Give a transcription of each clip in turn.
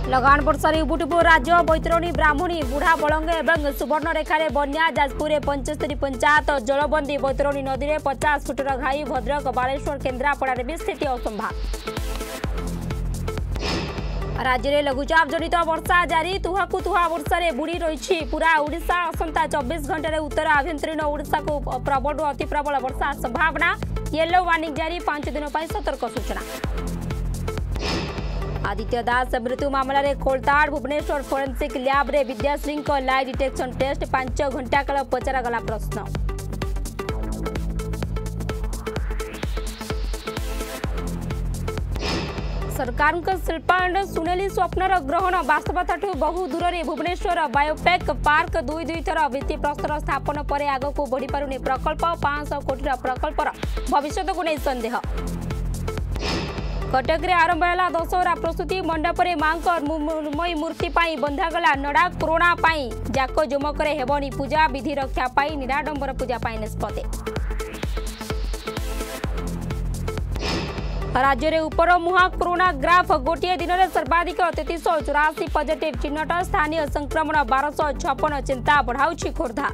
लगान वर्षार उबुटुबु राज्य बैतरणी ब्राह्मणी बुढ़ा बलंग और सुवर्णरेखा बन्या जाजपुर 75 पंचायत जलबंदी बैतरणी नदी में 50 फुटर घाई भद्रक बालेश्वर केन्द्रापड़ा भी स्थिति असंभा। राज्य में लघुचाप जनित वर्षा जारी तुहाकु तुहा वर्षा बुड़ी रही पूरा ओडिशा आसंता 24 घंटे उत्तर आभ्यंतरीण ओडिशा को प्रबल अति प्रबल वर्षा संभावना येलो वार्निंग जारी 5 दिन सतर्क सूचना। आदित्य दास मृत्यु मामलें खोलताड़ भुवनेश्वर फोरेंसिक लैब रे विद्याश्री लाई डिटेक्शन टेस्ट 5 घंटा काल पचरागला प्रश्न। सरकार शिल्पायन सुनेली स्वप्नर ग्रहण वास्तवता बहु दूर में भुवनेश्वर बायोपेक पार्क 2 थर भित्तिप्रस्तर स्थापन पर आगक बढ़ी पारुनी प्रकल्प 500 कोटी प्रकल्पर भविष्य को नहीं संदेह। कटक रे आरंभ है दशहरा प्रस्तुति मंडप में मां मृण्मयी मूर्ति बंधागला नड़ा कोरोना जाक जमक हेबनी पूजा विधि रक्षा निराडंबर पूजा निष्पत्ति। राज्य में उपर मुहा कोरोना ग्राफ गोटे दिन में सर्वाधिक 3384 पॉजिटिव चिन्हट स्थानीय संक्रमण 1256 चिंता बढ़ाऊँ खोर्धा।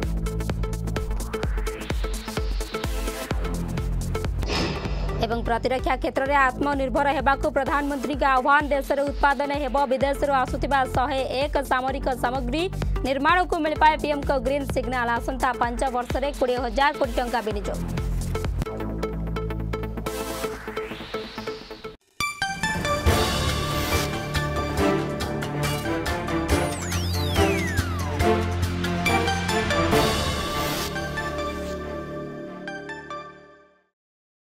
एवं प्रतिरक्षा क्षेत्र में आत्मनिर्भर होगाकू प्रधानमंत्री का आह्वान देश में उत्पादन हेब विदेश आसुथिबा 101 सामरिक सामग्री निर्माण को मिल पाए पीएम को ग्रीन सिग्नाल आसंता 5 वर्ष में 20,000 कोटी टंका विनियोग।